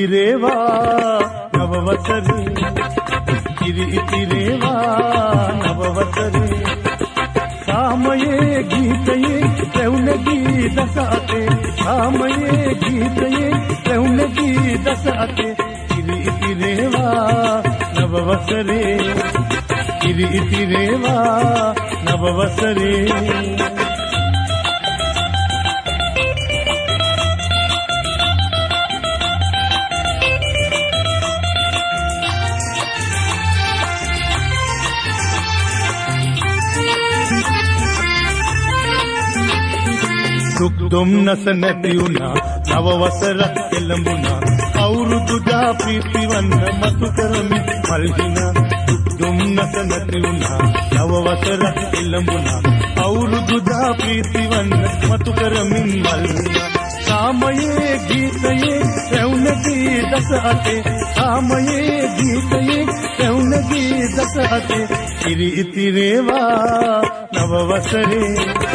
ඉතිරේවා නවවසරේ ඉතිරේවා නවවසරේ සාමයේ ගීතයේ රැවුනගී දස අතේ සාමයේ ගීතයේ රැවුනගී දස අතේ ඉතිරේවා නවවසරේ ඉතිරේවා නවවසරේ දුක් දුම්නස නැති වුණා නව වසරක් එළඹුණා අවුරුදු දා ප්‍රීතිවන්න මතු කරමි මල්හිනා දුක් දුම්නස නැති වුණා නව වසරක් එළඹුණා අවුරුදු දා ප්‍රීතිවන්න මතු කරමි මල්හිනා සාමයේ ගීතයේ රැවුනගී දස අතේ සාමයේ ගීතයේ රැවුනගී දස අතේ ඉතිරේවා නව වසරේ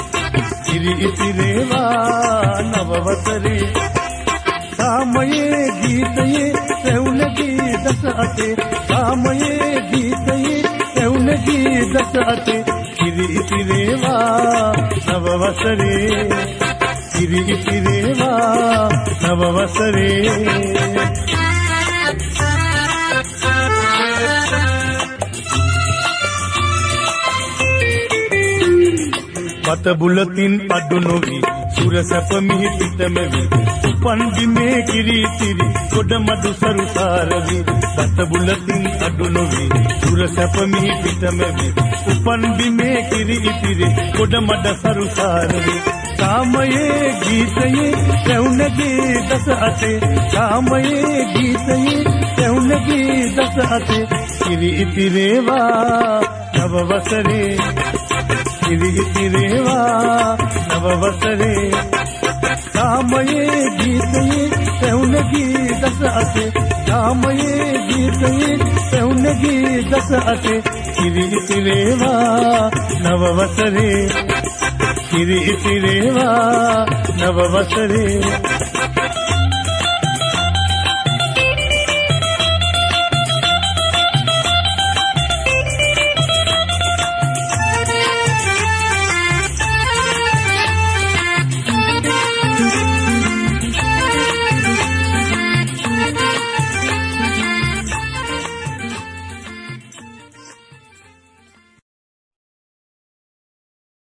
ඉතිරේවා නවවසරේ සාමයේ ගීතයේ රැවුනගී දස අතේ සාමයේ ගීතයේ රැවුනගී දස අතේ ඉතිරේවා නවවසරේ ඉතිරේවා නවවසරේ මත බුලතින් අඩු නොවි සුර සැප මිහි පිටමෙවි උපන් බිමේ කිරිතිරි ගොඩ මඩු සරුසාරවි මත බුලතින් අඩු නොවි සුර සැප මිහි පිටමෙවි උපන් බිමේ කිරිතිරි ගොඩ මඩ සරුසාරවි සාමයේ ගීතයේ රැවුනගී දස අතේ සාමයේ ගීතයේ රැවුනගී දස අතේ ඉතිරේවා නවවසරේ ඉතිරේවා නවවසරේ සාමයේ ගීතයේ රැවුනගී දස අතේ සාමයේ ගීතයේ රැවුනගී දස අතේ ඉතිරේවා නවවසරේ ඉතිරේවා නවවසරේ